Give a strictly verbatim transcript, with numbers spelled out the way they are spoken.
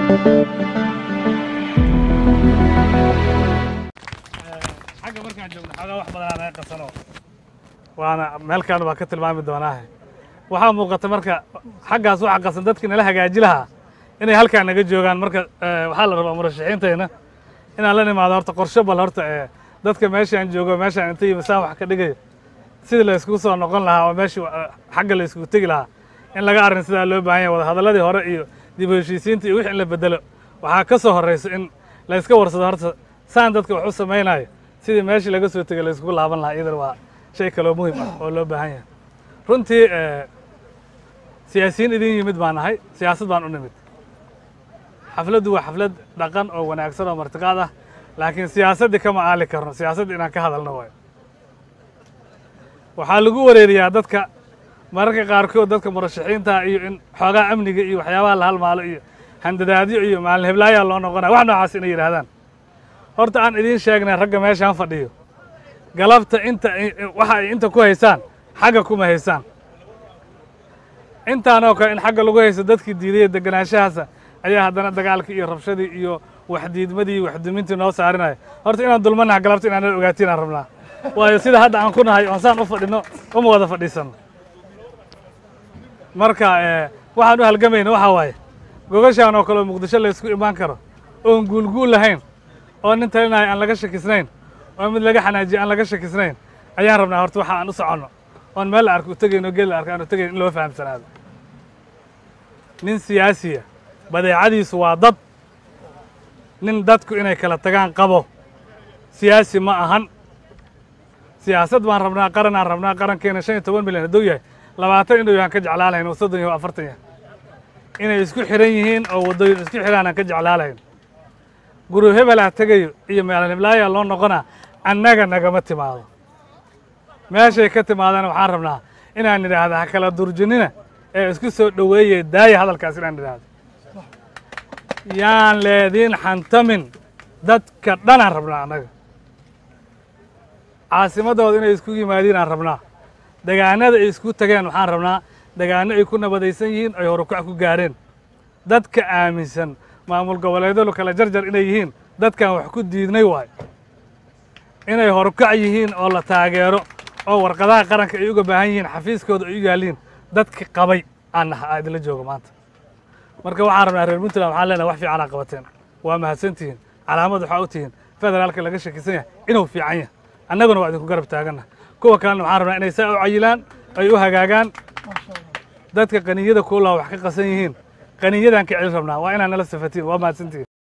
حاجة مركز جونا حاجة واحدة أنا قصنا وأنا ملكان وقت المعمد دوناه waxaa muuqata marka xaggaas waxa qasan dadkina la hagaaji lahaa inay halkaan naga joogaan marka waxaa la rabaa murashaxiinteena inaan la nimaado horta qorshe bal horta dadka meeshaan joogo meeshaan inta yimaadaan wax ka dhigay sidii la isku soo noqon lahaa oo meeshii xagga la isku tagi lahaa in laga arrin sida loo baahan yahay wada hadaladii hore iyo dib u heshiisiinta iyo wixii la bedelo waxaa ka soo horeysa in la iska warsado horta saan dadka wax u sameynaayo sidii meeshii laga soo tagay la isku laaban lahaa iyadana waa shay kale oo muhiim ah oo loo baahan yahay runtii siyaasiyiin idin yimid baan nahay siyaasad baan u nimid xafladdu waa xaflad dhaqan oo wanaagsan oo martiqaad ah laakiin siyaasaddii kama aali karno siyaasadda inaan ka hadalno waayo waxaa lagu wareeriyaa dadka mararka qaarkood dadka murashaxiinta iyo in xoogaa amniga iyo waxyaabaha la halmaalo iyo handadaadyo iyo maalin heblaayaa loo noqonaya wax noocaas inay yidhaahdaan horta aan idiin sheegnay ragga meeshaan fadhiyo galabta inta waxa ay inta ku haysaan xagga kuma haysaan intaan oo kale in xagga lagu haysto dadkii diiday deganaanshahaas ayaa haddana dagaalkii iyo rabshadii iyo waxdiidmadii iyo waxdumintii noo saarinaya horta inaan dulmanaha galabta inaan ogaatiin aan rabnaa waayo sida hadda aan ku nahay oon saan u fadhino uma wada fadhiisano marka waxaan u halgamayna waxaa waaye gogashaan oo kale oo muqdisho la isku imaan karo oon guulguul lahayn oo nin talinaya aan laga shakisnayn oo mid laga xanaajiyo aan laga shakisnayn ayaan rabnaa horta waxa aan u soconno oon meel la arko u tegayno geel la arko aan u tegayn in loo fahamsanaado nin siyaasiya badeecadiisu waa dad nin dadku inay kala tagaan qabo siyaasi ma ahan siyaasad baan rabnaa qaran aan rabnaa qarankeena shan iyo toban milyan hadduu yahay labaatan inuu yahan ka jeclaa lahayn oo soddon iyo afartan yahay inay isku xiran yihiin oo waddooyin isku xiraan aan ka jeclaa lahayn gurub hebelaa tegayo iyo meelan heblaayaa loo noqonaa annaga nagama timaado meeshay ka timaadana waxaan rabnaa inaan nidhaahda ha kala durjinina ee isku soo dhoweeyey daaya hadalkaas inaan nidhaahdo yaan leediin xantamin dadka dhanaan rabnaa annaga caasimadooda inay isku yimaadiin aan rabnaa degaanada ay isku tageen waxaan rabnaa degaano ay ku nabadaysan yihiin ay horukac ku gaareen dadka aaminsan maamul goboleedyadu kala jarjar inay yihiin dadkan wax ku diidnay waayo inay horukac yihiin oo la taageero oo warqadaha qaranka ay uga baahan yihiin xafiiskooda ay u yaaliin dadka qabay aan naha aa idinla joogo maanta marka waxaan rabnaa reer puntland waxaan leenahay wax fiican aa qabateen waa mahadsantihiin calaamad waxaa u tihiin federaalka laga shakisan yahay inuu fiican yahay annaguna waa idinku garab taaganna kuwa kalena waxaan rabnaa inay saa u cayilaan ay u hagaagaan dadka qaniyada kuulaa wax ka qasan yihiin qaniyadan ka celin rabnaa waa inaan nala safatiin waa mahadsantihiin